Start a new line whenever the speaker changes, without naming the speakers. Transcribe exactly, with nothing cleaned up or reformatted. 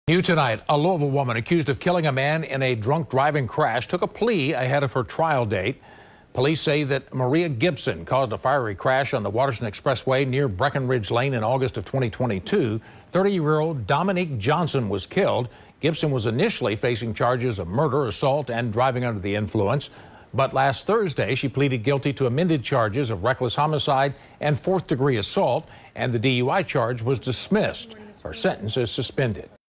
New tonight, a Louisville woman accused of killing a man in a drunk driving crash took a plea ahead of her trial date. Police say that Maria Gibson caused a fiery crash on the Waterston Expressway near Breckenridge Lane in August of twenty twenty-two. thirty-year-old Dominique Johnson was killed. Gibson was initially facing charges of murder, assault, and driving under the influence. But last Thursday, she pleaded guilty to amended charges of reckless homicide and fourth-degree assault, and the D U I charge was dismissed. Her sentence is suspended.